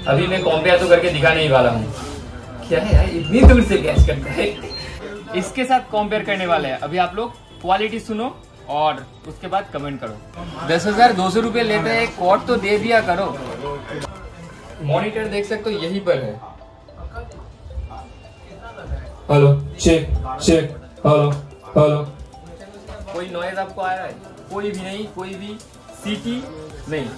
अभी मैं कंपेयर तो करके दिखाने ही वाला हूँ। क्या है यार, इतनी दूर से कैच करता है। इसके साथ कंपेयर करने वाले हैं। अभी आप लोग क्वालिटी सुनो और उसके बाद कमेंट करो। 10,200 रुपये लेते हैं, कोड तो दे दिया करो। मॉनिटर देख सकते हो यहीं पर है। Hello check check, hello hello. कोई नॉइज आपको आ रहा है? कोई भी नहीं, कोई भी सीटी नहीं।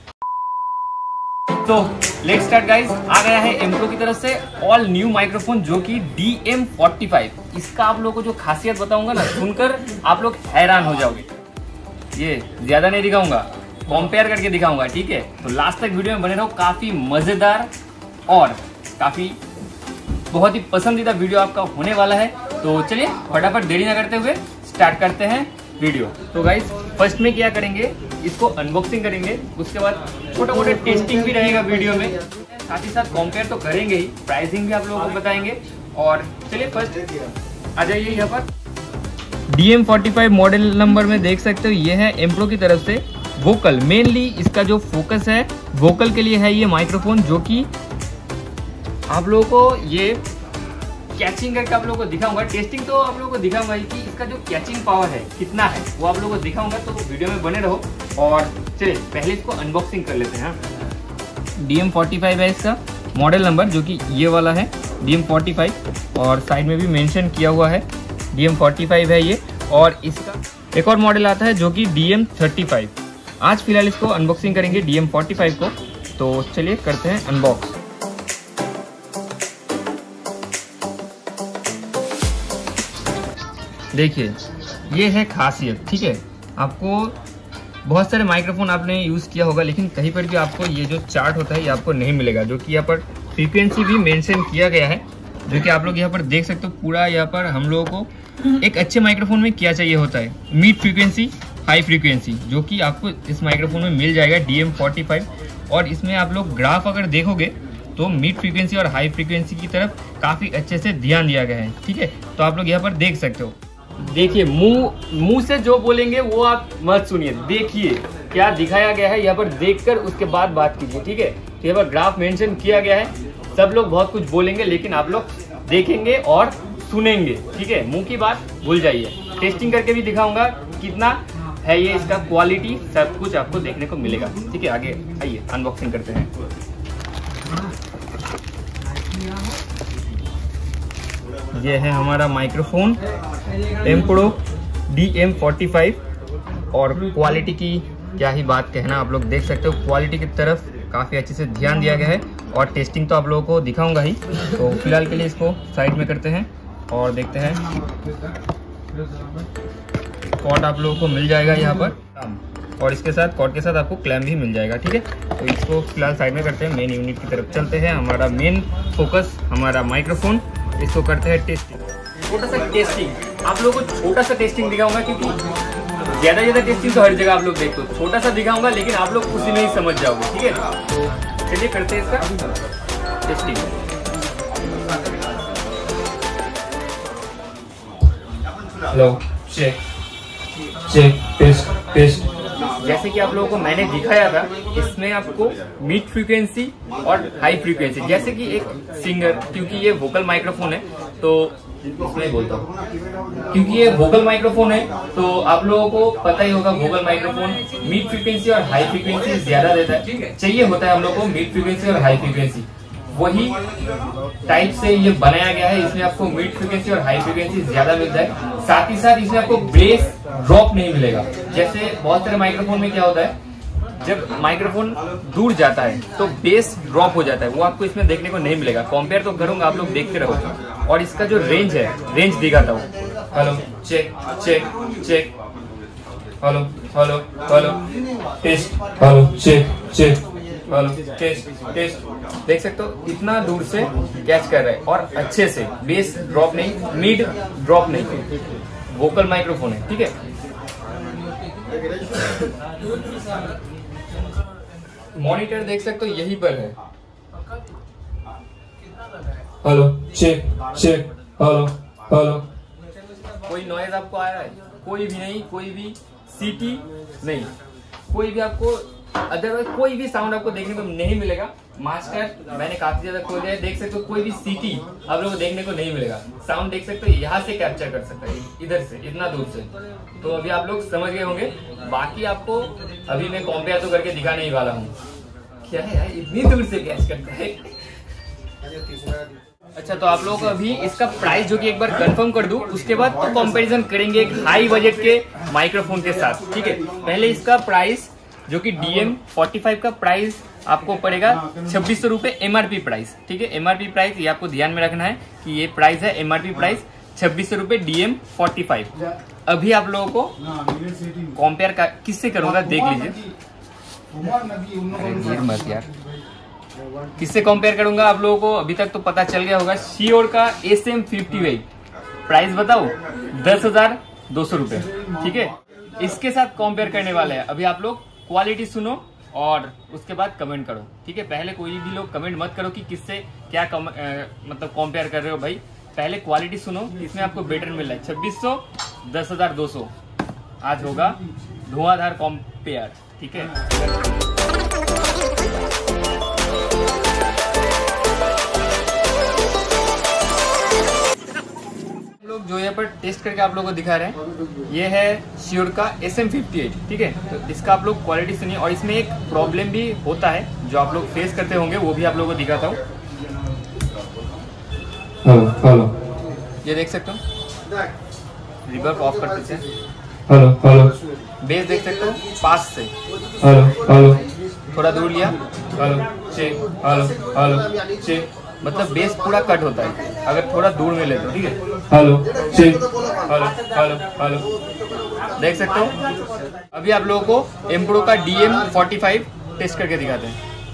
तो लेट्स स्टार्ट गाइस। आ गया है एम्प्रो की तरफ से ऑल न्यू माइक्रोफोन जो कि DM45। इसका आप लोगों को जो खासियत बताऊंगा ना, सुनकर आप लोग हैरान हो जाओगे। ये ज्यादा नहीं दिखाऊंगा, कंपेयर करके दिखाऊंगा, ठीक है? तो लास्ट तक वीडियो में बने रहो, काफी मजेदार और काफी बहुत ही पसंदीदा वीडियो आपका होने वाला है। तो चलिए फटाफट देरी ना करते हुए स्टार्ट करते हैं वीडियो। तो गाइस फर्स्ट में क्या करेंगे, इसको अनबॉक्सिंग करेंगे, उसके बाद छोटा मोटा टेस्टिंग भी रहेगा वीडियो में, साथ ही साथ कंपेयर तो करेंगे ही, प्राइसिंग भी आप लोगों को बताएंगे। और चलिए फर्स्ट आ जाइए यहाँ पर। DM45 मॉडल नंबर में देख सकते हो, ये है एम्प्रो की तरफ से वोकल। मेनली इसका जो फोकस है वोकल के लिए है ये माइक्रोफोन, जो कि आप लोगों को ये कैचिंग करके आप लोगों को दिखाऊंगा। टेस्टिंग तो आप लोगों को दिखाऊंगा ही कि इसका जो कैचिंग पावर है कितना है, वो आप लोगों को दिखाऊंगा। तो वीडियो में बने रहो। और चलिए पहले इसको अनबॉक्सिंग कर लेते हैं। DM45 है इसका मॉडल नंबर, जो कि ये वाला है DM45, और साइड में भी मेंशन किया हुआ है DM45 है ये। और इसका एक और मॉडल आता है जो कि DM35। आज फिलहाल इसको अनबॉक्सिंग करेंगे DM45 को। तो चलिए करते हैं अनबॉक्स। देखिए ये है खासियत, ठीक है? आपको बहुत सारे माइक्रोफोन आपने यूज़ किया होगा, लेकिन कहीं पर भी आपको ये जो चार्ट होता है ये आपको नहीं मिलेगा, जो कि यहाँ पर फ्रीक्वेंसी भी मेंशन किया गया है, जो कि आप लोग यहाँ पर देख सकते हो। पूरा यहाँ पर हम लोगों को एक अच्छे माइक्रोफोन में क्या चाहिए होता है, मिड फ्रीक्वेंसी, हाई फ्रीक्वेंसी, जो कि आपको इस माइक्रोफोन में मिल जाएगा DM45। और इसमें आप लोग ग्राफ अगर देखोगे तो मिड फ्रीक्वेंसी और हाई फ्रीक्वेंसी की तरफ काफ़ी अच्छे से ध्यान दिया गया है, ठीक है? तो आप लोग यहाँ पर देख सकते हो। देखिए मुंह से जो बोलेंगे वो आप मत सुनिए, देखिए क्या दिखाया गया है यहाँ पर, देखकर उसके बाद बात कीजिए, ठीक है? तो यहाँ पर ग्राफ मेंशन किया गया है। सब लोग बहुत कुछ बोलेंगे, लेकिन आप लोग देखेंगे और सुनेंगे, ठीक है? मुंह की बात भूल जाइए। टेस्टिंग करके भी दिखाऊंगा कितना है ये, इसका क्वालिटी सब कुछ आपको देखने को मिलेगा, ठीक है? आगे आइए अनबॉक्सिंग करते हैं। ये है हमारा माइक्रोफोन एम्प्रो DM45, और क्वालिटी की क्या ही बात कहना, आप लोग देख सकते हो क्वालिटी की तरफ काफ़ी अच्छे से ध्यान दिया गया है। और टेस्टिंग तो आप लोगों को दिखाऊंगा ही। तो फिलहाल के लिए इसको साइड में करते हैं और देखते हैं। कॉर्ड आप लोगों को मिल जाएगा यहाँ पर, और इसके साथ कॉर्ड के साथ आपको क्लैम्प भी मिल जाएगा, ठीक है? तो इसको फिलहाल साइड में करते हैं, मेन यूनिट की तरफ चलते हैं। हमारा मेन फोकस हमारा माइक्रोफोन, इसको करते हैं टेस्टिंग। छोटा सा टेस्टिंग आप लोगों को छोटा सा टेस्टिंग दिखाऊंगा, क्योंकि ज्यादा टेस्टिंग तो हर जगह आप लोग देखते हो। छोटा सा दिखाऊंगा, लेकिन आप लोग उसी में ही समझ जाओगे, ठीक है? तो चलिए करते हैं इसका testing. Hello check check test test. जैसे कि आप लोगों को मैंने दिखाया था, इसमें आपको मिड फ्रीक्वेंसी और हाई फ्रीक्वेंसी, जैसे कि एक सिंगर, क्योंकि ये वोकल माइक्रोफोन है तो इसमें बोलता हूँ, क्योंकि ये वोकल माइक्रोफोन है तो आप लोगों को पता ही होगा, वोकल माइक्रोफोन मिड फ्रीक्वेंसी और हाई फ्रीक्वेंसी ज्यादा देता है। चाहिए होता है हम लोग को मिड फ्रीक्वेंसी और हाई फ्रीक्वेंसी, वही टाइप से ये बनाया गया है। इसमें आपको मिड फ्रीक्वेंसी और हाई फ्रीक्वेंसी ज्यादा मिलता है, साथ ही साथ इसमें आपको बेस ड्रॉप नहीं मिलेगा। जैसे बहुत सारे माइक्रोफोन में क्या होता है, जब माइक्रोफोन दूर जाता है तो बेस ड्रॉप हो जाता है, वो आपको इसमें देखने को नहीं मिलेगा। कंपेयर तो करूंगा, आप लोग देखते रहो। और इसका जो रेंज है, रेंज दिखाता हूँ। Hello check check check, hello hello hello test, hello check check, hello test test. देख सकते हो इतना दूर से कैच कर रहा है और अच्छे से, बेस ड्रॉप नहीं, मिड ड्रॉप नहीं, वोकल माइक्रोफोन है, ठीक है? मॉनिटर देख सकते हो यहीं पर है। Hello check check, hello hello. कोई नॉइज आपको आ रहा है? कोई भी नहीं, कोई भी सीटी नहीं, कोई भी आपको अदरवाइज कोई भी साउंड आपको देखने को नहीं मिलेगा। मास्टर मैंने काफी ज्यादा खोल दिया है, देख सकते हो कोई भी सीटी आप लोगों को देखने को नहीं मिलेगा। साउंड देख सकते हो यहाँ से कैप्चर कर सकता है, इधर से इतना दूर से। तो अभी आप लोग समझ गए होंगे। बाकी आपको अभी मैं कंपेयर तो करके दिखाने ही वाला हूँ। क्या है यार, इतनी दूर से कैच करता है। अच्छा, तो आप लोगों को अभी इसका प्राइस जो कि एक बार कंफर्म कर दूं, उसके बाद तो कंपैरिजन करेंगे एक हाई बजट के माइक्रोफोन के साथ। ठीक है, पहले इसका प्राइस जो कि DM45 का प्राइस आपको पड़ेगा 2600 रुपए MRP प्राइस। ठीक है, MRP प्राइस ये आपको ध्यान में रखना है कि ये प्राइस है MRP प्राइस 2600 रुपए DM45। अभी आप लोगों को कंपेयर किससे करूंगा देख लीजिए। मत यार, किससे कंपेयर करूंगा आप लोगों को अभी तक तो पता चल गया होगा। Shure का SM58 प्राइस बताओ 10,200 रुपए। ठीक है, इसके साथ कंपेयर करने वाले हैं। अभी आप लोग क्वालिटी सुनो और उसके बाद कमेंट करो। ठीक है, पहले कोई भी लोग कमेंट मत करो कि किससे क्या मतलब कंपेयर कर रहे हो भाई। पहले क्वालिटी सुनो, इसमें आपको बेटर मिल रहा है 2600 10,200। आज होगा धुआंधार कंपेयर। ठीक है, लोग जो यहाँ पर टेस्ट करके आप लोगों को दिखा रहे हैं, ये है Shure का SM58। ठीक है, तो इसका आप लोग क्वालिटी सुनिए। और इसमें एक प्रॉब्लम भी होता है जो आप लोग फेस करते होंगे, वो भी आप लोगों को दिखाता हूँ। हेलो हेलो, ये देख सकते हो, रिवर्ब ऑफ कर देते हैं। हेलो हेलो, बेस देख सकते हो पास से। हेलो हेलो, थोड़ा दूर लिया, hello check, hello hello, check, मतलब बेस पूरा कट होता है अगर थोड़ा दूर में ले तो। ठीक है, hello check, hello hello hello, देख सकते हो। अभी आप लोगों को एम्प्रो का DM45 टेस्ट करके दिखाते हैं।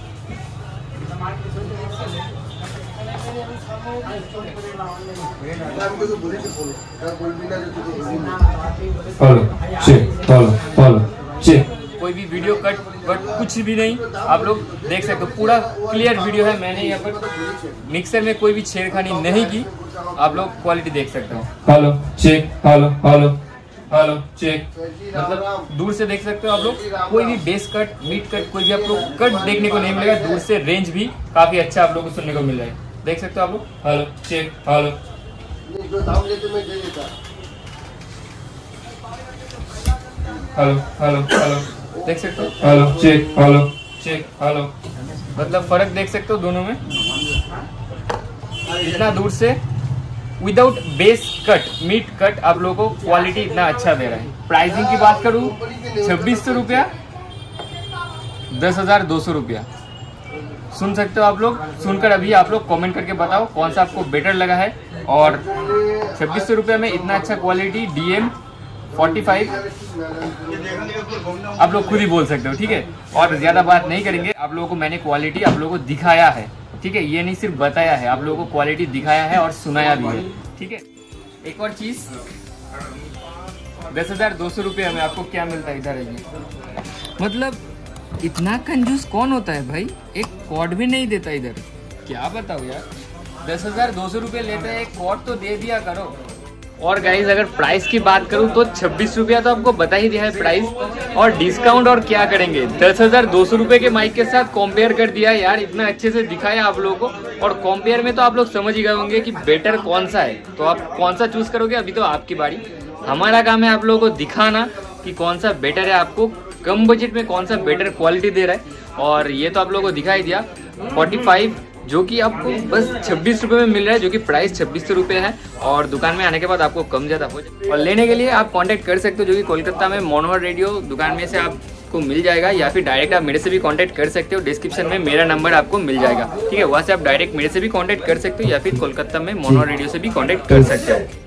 Hello check, hello hello check. कोई भी वीडियो कट कुछ भी नहीं, आप लोग देख सकते हो पूरा क्लियर वीडियो है। मैंने यहाँ पर मिक्सर में कोई भी छेड़खानी नहीं की, आप लोग क्वालिटी देख सकते हो। Hello check, hello hello hello check. मतलब दूर से देख सकते हो आप लोग, कोई भी बेस कट मिड कट कोई भी आप लोग कट देखने को नहीं मिलेगा। दूर से रेंज भी काफी अच्छा आप लोग को सुनने को मिल रहा है, देख सकते हो आप लोग। Hello check, hello hello hello hello, देख सकते हो। Hello check, hello check, hello, मतलब फर्क देख सकते हो दोनों में। इतना दूर से without bass cut mid cut आप लोगों को क्वालिटी इतना अच्छा दे रहा है। प्राइसिंग की बात करूं 2600 रुपया 10,200 रुपया। सुन सकते हो आप लोग, सुनकर अभी आप लोग कमेंट करके बताओ कौन सा आपको बेटर लगा है। और 2600 रुपये में इतना अच्छा क्वालिटी DM45 आप लोग खुद ही बोल सकते हो। ठीक है, और ज्यादा बात नहीं करेंगे। आप लोगों को मैंने क्वालिटी आप लोगों को दिखाया है। ठीक है, ये नहीं सिर्फ बताया है, आप लोगों को क्वालिटी दिखाया है और सुनाया भी है। ठीक है, एक और चीज 10,200 रुपये में आपको क्या मिलता है इधर है। मतलब इतना कंजूस कौन होता है भाई, एक कॉर्ड भी नहीं देता इधर। क्या बताओ यार, 10,200 रुपये लेते हैं, एक कॉर्ड तो दे दिया करो। और गाइज अगर प्राइस की बात करूं तो 26 रुपया तो आपको बता ही दिया है प्राइस। और डिस्काउंट और क्या करेंगे, 10,200 रुपये के माइक के साथ कंपेयर कर दिया यार, इतना अच्छे से दिखाया आप लोगों को। और कंपेयर में तो आप लोग समझ ही गए होंगे कि बेटर कौन सा है, तो आप कौन सा चूज करोगे, अभी तो आपकी बारी। हमारा काम है आप लोगों को दिखाना कि कौन सा बेटर है, आपको कम बजट में कौन सा बेटर क्वालिटी दे रहा है। और ये तो आप लोगों को दिखाई दिया 45 जो कि आपको बस 26 रुपये में मिल रहा है, जो कि प्राइस 2600 रुपये है। और दुकान में आने के बाद आपको कम ज़्यादा हो जाए। और लेने के लिए आप कांटेक्ट कर सकते हो, जो कि कोलकाता में मनोहर रेडियो दुकान में से आपको मिल जाएगा, या फिर डायरेक्ट आप मेरे से भी कांटेक्ट कर सकते हो। डिस्क्रिप्शन में मेरा नंबर आपको मिल जाएगा। ठीक है, वहाँ से आप डायरेक्ट मेरे से भी कांटेक्ट कर सकते हो, या फिर कोलकाता में मनोहर रेडियो से भी कांटेक्ट कर सकते हो।